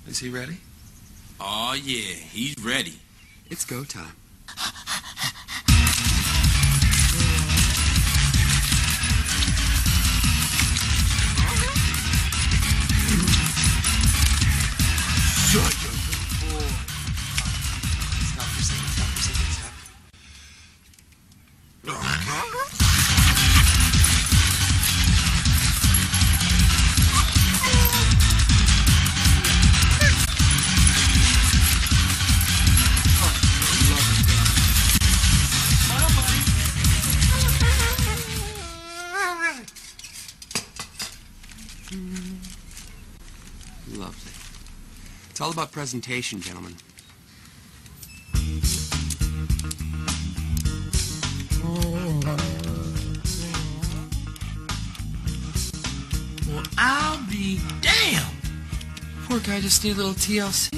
Is he ready? Oh, yeah, he's ready. It's go time. Shut up, boy. Stop for a second, stop for a second, stop. Lovely. It's all about presentation, gentlemen. Well, I'll be damned. Poor guy just need a little TLC.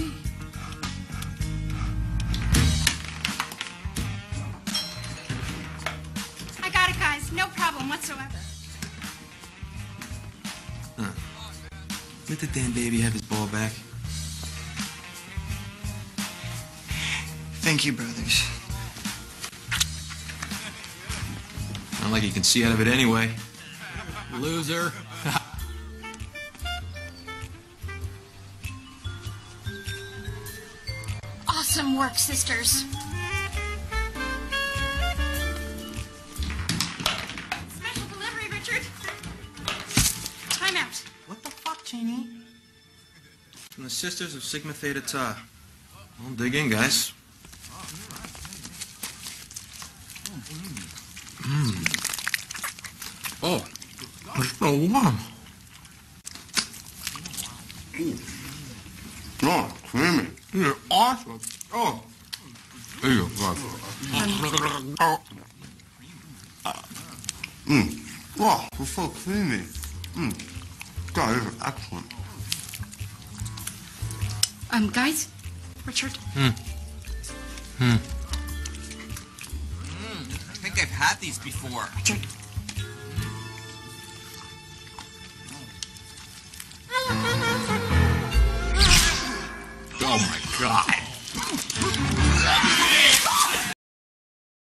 I got it, guys. No problem whatsoever. Let the damn baby have his ball back. Thank you, brothers. Not like you can see out of it anyway. Loser. Awesome work, sisters. Special delivery, Richard. Time out. What the fuck, Cheney? From the Sisters of Sigma Theta Tau. Well, dig in, guys. Oh, it's so warm. Oh, creamy. You're awesome. Oh. There you go. Oh, it's so creamy. God, this is excellent. Guys, Richard. I think I've had these before. Richard. Oh, my God.